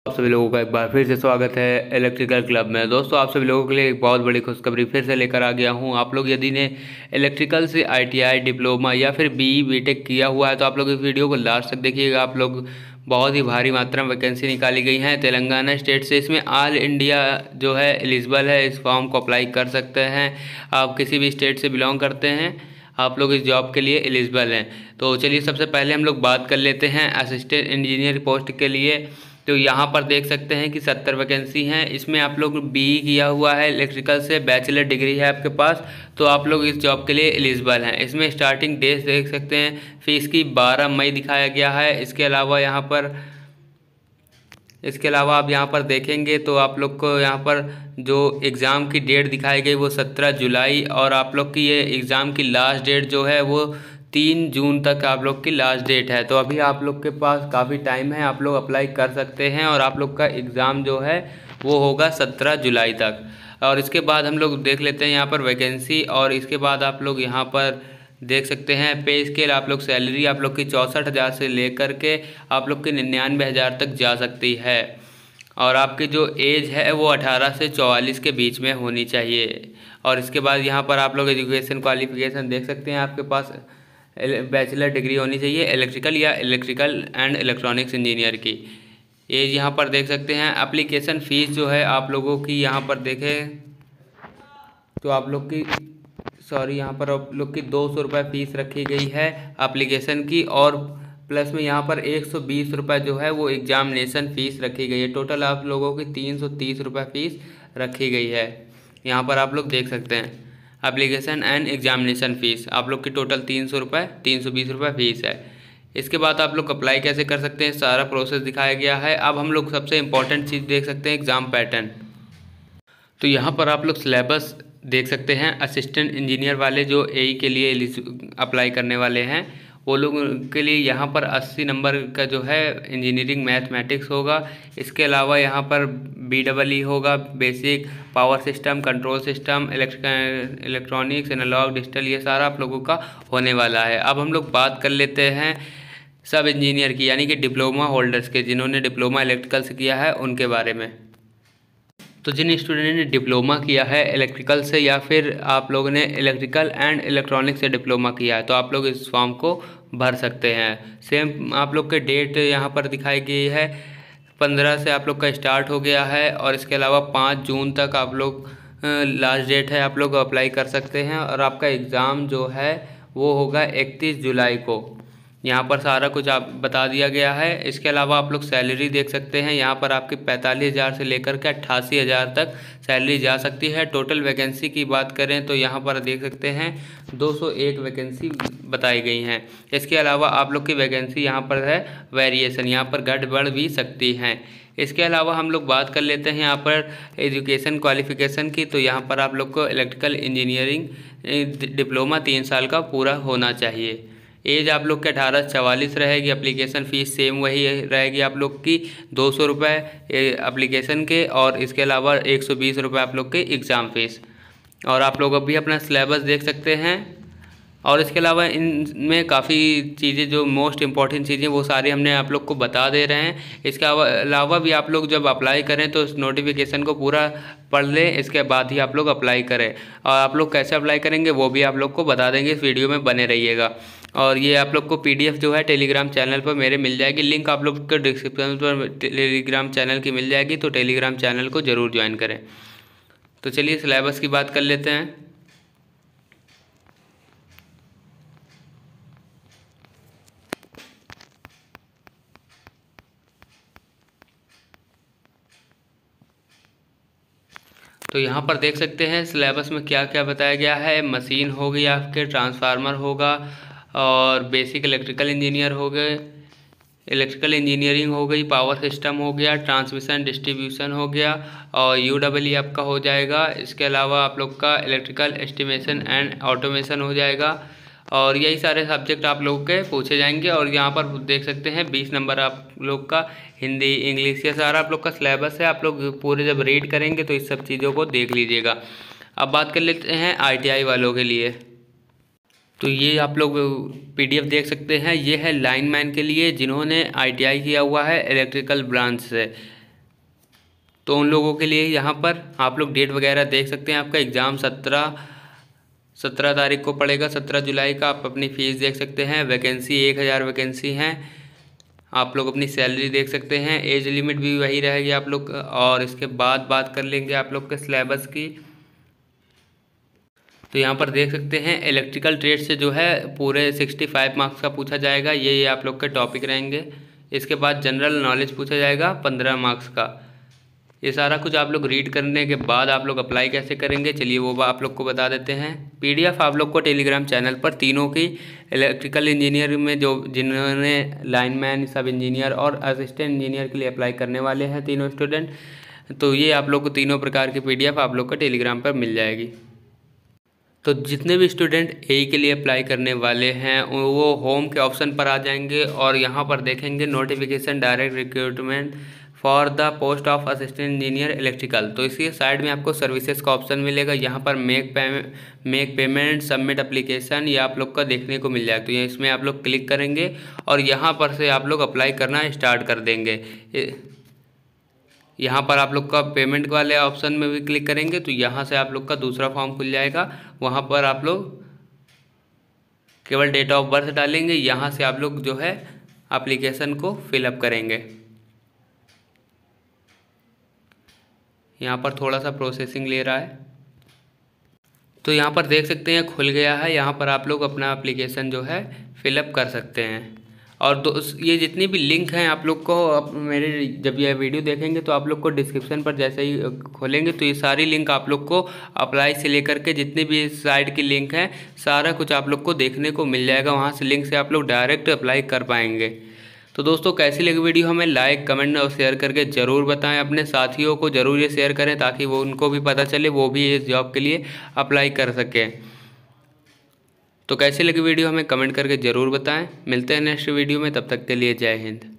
आप सभी लोगों का एक बार फिर से स्वागत है इलेक्ट्रिकल क्लब में। दोस्तों, आप सभी लोगों के लिए एक बहुत बड़ी खुशखबरी फिर से लेकर आ गया हूं। आप लोग यदि ने इलेक्ट्रिकल से आईटीआई, डिप्लोमा या फिर बीई, बीटेक किया हुआ है तो आप लोग इस वीडियो को लास्ट तक देखिएगा। आप लोग बहुत ही भारी मात्रा में वैकेंसी निकाली गई हैं तेलंगाना स्टेट से। इसमें ऑल इंडिया जो है एलिजिबल है, इस फॉर्म को अप्लाई कर सकते हैं। आप किसी भी स्टेट से बिलोंग करते हैं, आप लोग इस जॉब के लिए एलिजिबल हैं। तो चलिए सबसे पहले हम लोग बात कर लेते हैं असिस्टेंट इंजीनियर पोस्ट के लिए। तो यहाँ पर देख सकते हैं कि 70 वैकेंसी हैं। इसमें आप लोग बीई किया हुआ है इलेक्ट्रिकल से, बैचलर डिग्री है आपके पास, तो आप लोग इस जॉब के लिए एलिजिबल हैं। इसमें स्टार्टिंग डेट देख सकते हैं, फीस की 12 मई दिखाया गया है। इसके अलावा आप यहाँ पर देखेंगे तो आप लोग को यहाँ पर जो एग्ज़ाम की डेट दिखाई गई वो 17 जुलाई, और आप लोग की ये एग्ज़ाम की लास्ट डेट जो है वो 3 जून तक आप लोग की लास्ट डेट है। तो अभी आप लोग के पास काफ़ी टाइम है, आप लोग अप्लाई कर सकते हैं। और आप लोग का एग्ज़ाम जो है वो होगा 17 जुलाई तक। और इसके बाद हम लोग देख लेते हैं यहाँ पर वैकेंसी, और इसके बाद आप लोग यहाँ पर देख सकते हैं पे स्केल। आप लोग सैलरी आप लोग की 64,000 से लेकर के आप लोग की 99,000 तक जा सकती है। और आपकी जो एज है वो 18 से 44 के बीच में होनी चाहिए। और इसके बाद यहाँ पर आप लोग एजुकेशन क्वालिफिकेशन देख सकते हैं, आपके पास बैचलर डिग्री होनी चाहिए इलेक्ट्रिकल या इलेक्ट्रिकल एंड इलेक्ट्रॉनिक्स इंजीनियर की। एज यहाँ पर देख सकते हैं। एप्लीकेशन फ़ीस जो है आप लोगों की यहाँ पर देखें तो आप लोग की यहाँ पर आप लोग की 200 रुपये फ़ीस रखी गई है एप्लीकेशन की, और प्लस में यहाँ पर 120 रुपये जो है वो एग्जामिनेशन फ़ीस रखी गई है। टोटल आप लोगों की 330 रुपये फ़ीस रखी गई है। यहाँ पर आप लोग देख सकते हैं एप्लीकेशन एंड एग्जामिनेशन फ़ीस आप लोग की टोटल 320 रुपये फ़ीस है। इसके बाद आप लोग अप्लाई कैसे कर सकते हैं, सारा प्रोसेस दिखाया गया है। अब हम लोग सबसे इम्पॉर्टेंट चीज़ देख सकते हैं, एग्ज़ाम पैटर्न। तो यहाँ पर आप लोग सिलेबस देख सकते हैं। असिस्टेंट इंजीनियर वाले जो एई के लिए अप्लाई करने वाले हैं वो लोगों के लिए यहाँ पर 80 नंबर का जो है इंजीनियरिंग मैथमेटिक्स होगा। इसके अलावा यहाँ पर BEE होगा, basic power system, control system, electronics, analogue, digital, ये सारा आप लोगों का होने वाला है। अब हम लोग बात कर लेते हैं सब इंजीनियर की, यानी कि डिप्लोमा होल्डर्स के, जिन्होंने डिप्लोमा इलेक्ट्रिकल से किया है उनके बारे में। तो जिन स्टूडेंट ने डिप्लोमा किया है इलेक्ट्रिकल से, या फिर आप लोगों ने इलेक्ट्रिकल एंड इलेक्ट्रॉनिक्स से डिप्लोमा किया है, तो आप लोग इस फॉर्म को भर सकते हैं। सेम आप लोग के डेट यहाँ पर दिखाई गई है, 15 से आप लोग का स्टार्ट हो गया है। और इसके अलावा 5 जून तक आप लोग लास्ट डेट है, आप लोग अप्लाई कर सकते हैं। और आपका एग्ज़ाम जो है वो होगा 31 जुलाई को। यहाँ पर सारा कुछ आप बता दिया गया है। इसके अलावा आप लोग सैलरी देख सकते हैं, यहाँ पर आपकी 45,000 से लेकर के 88,000 तक सैलरी जा सकती है। टोटल वैकेंसी की बात करें तो यहाँ पर देख सकते हैं 201 वैकेंसी बताई गई हैं। इसके अलावा आप लोग की वैकेंसी यहाँ पर है वेरिएशन, यहाँ पर घट बढ़ भी सकती हैं। इसके अलावा हम लोग बात कर लेते हैं यहाँ पर एजुकेशन क्वालिफ़िकेशन की। तो यहाँ पर आप लोग को इलेक्ट्रिकल इंजीनियरिंग डिप्लोमा 3 साल का पूरा होना चाहिए। एज आप लोग के 18 से 44 रहेगी। एप्लीकेशन फ़ीस सेम वही रहेगी आप लोग की 200 रुपये एप्लीकेशन के, और इसके अलावा 120 रुपये आप लोग के एग्ज़ाम फ़ीस। और आप लोग अभी अपना सिलेबस देख सकते हैं। और इसके अलावा इनमें काफ़ी चीज़ें जो मोस्ट इम्पॉर्टेंट चीज़ें वो सारी हमने आप लोग को बता दे रहे हैं। इसके अलावा भी आप लोग जब अप्लाई करें तो इस नोटिफिकेशन को पूरा पढ़ लें, इसके बाद ही आप लोग अप्लाई करें। और आप लोग कैसे अप्लाई करेंगे वो भी आप लोग को बता देंगे, इस वीडियो में बने रहिएगा। और ये आप लोग को PDF जो है टेलीग्राम चैनल पर मेरे मिल जाएगी, लिंक आप लोग को डिस्क्रिप्शन पर टेलीग्राम चैनल की मिल जाएगी, तो टेलीग्राम चैनल को ज़रूर ज्वाइन करें। तो चलिए सिलेबस की बात कर लेते हैं। तो यहाँ पर देख सकते हैं सिलेबस में क्या क्या बताया गया है। मशीन हो गई, आपके ट्रांसफार्मर होगा, और बेसिक इलेक्ट्रिकल इंजीनियर हो गए, इलेक्ट्रिकल इंजीनियरिंग हो गई, पावर सिस्टम हो गया, ट्रांसमिशन डिस्ट्रीब्यूशन हो गया, और UEE आपका हो जाएगा। इसके अलावा आप लोग का इलेक्ट्रिकल एस्टिमेशन एंड ऑटोमेशन हो जाएगा। और यही सारे सब्जेक्ट आप लोगों के पूछे जाएंगे। और यहाँ पर देख सकते हैं 20 नंबर आप लोग का हिंदी, इंग्लिश, ये सारा आप लोग का सिलेबस है। आप लोग पूरे जब रीड करेंगे तो इस सब चीज़ों को देख लीजिएगा। अब बात कर लेते हैं ITI वालों के लिए। तो ये आप लोग PDF देख सकते हैं, ये है लाइनमैन के लिए जिन्होंने ITI किया हुआ है इलेक्ट्रिकल ब्रांच से। तो उन लोगों के लिए यहाँ पर आप लोग डेट वगैरह देख सकते हैं। आपका एग्ज़ाम 17 तारीख को पड़ेगा, 17 जुलाई का। आप अपनी फ़ीस देख सकते हैं। वैकेंसी 1000 वैकेंसी हैं। आप लोग अपनी सैलरी देख सकते हैं। एज लिमिट भी वही रहेगी आप लोग। और इसके बाद बात कर लेंगे आप लोग के सिलेबस की। तो यहाँ पर देख सकते हैं इलेक्ट्रिकल ट्रेड से जो है पूरे 65 मार्क्स का पूछा जाएगा। ये आप लोग के टॉपिक रहेंगे। इसके बाद जनरल नॉलेज पूछा जाएगा 15 मार्क्स का। ये सारा कुछ आप लोग रीड करने के बाद आप लोग अप्लाई कैसे करेंगे, चलिए वो आप लोग को बता देते हैं। PDF आप लोग को टेलीग्राम चैनल पर तीनों की इलेक्ट्रिकल इंजीनियर में जो जिन्होंने लाइनमैन, सब इंजीनियर और असिस्टेंट इंजीनियर के लिए अप्लाई करने वाले हैं तीनों स्टूडेंट, तो ये आप लोग को तीनों प्रकार की PDF आप लोग को टेलीग्राम पर मिल जाएगी। तो जितने भी स्टूडेंट AE के लिए अप्लाई करने वाले हैं वो होम के ऑप्शन पर आ जाएंगे और यहाँ पर देखेंगे notification direct recruitment for the post of assistant engineer electrical. तो इसके साइड में आपको सर्विसेज का ऑप्शन मिलेगा। यहाँ पर मेक पेमेंट, सबमिट एप्लीकेशन, ये आप लोग का देखने को मिल जाएगा। तो ये इसमें आप लोग क्लिक करेंगे और यहाँ पर से आप लोग अप्लाई करना स्टार्ट कर देंगे। यहाँ पर आप लोग का पेमेंट वाले ऑप्शन में भी क्लिक करेंगे तो यहाँ से आप लोग का दूसरा फॉर्म खुल जाएगा। वहाँ पर आप लोग केवल डेट ऑफ बर्थ डालेंगे। यहाँ से आप लोग जो है एप्लीकेशन को फिलअप करेंगे। यहाँ पर थोड़ा सा प्रोसेसिंग ले रहा है। तो यहाँ पर देख सकते हैं खुल गया है। यहाँ पर आप लोग अपना एप्लीकेशन जो है फिलअप कर सकते हैं। और ये जितनी भी लिंक हैं आप लोग को मेरे जब यह वीडियो देखेंगे तो आप लोग को डिस्क्रिप्शन पर जैसे ही खोलेंगे तो ये सारी लिंक आप लोग को अप्लाई से लेकर के जितनी भी साइट की लिंक हैं सारा कुछ आप लोग को देखने को मिल जाएगा। वहाँ से लिंक से आप लोग डायरेक्ट अप्लाई कर पाएंगे। तो दोस्तों कैसी लगी वीडियो हमें लाइक, कमेंट और शेयर करके ज़रूर बताएं। अपने साथियों को ज़रूर ये शेयर करें ताकि वो उनको भी पता चले, वो भी इस जॉब के लिए अप्लाई कर सकें। तो कैसी लगी वीडियो हमें कमेंट करके ज़रूर बताएं। मिलते हैं नेक्स्ट वीडियो में, तब तक के लिए जय हिंद।